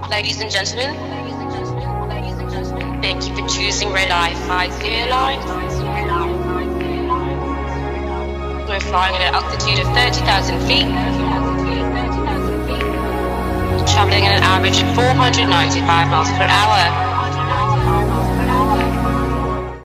Ladies and gentlemen, thank you for choosing Red Eye 50 Airline. We're flying at an altitude of 30,000 feet, traveling at an average of 495 miles per hour.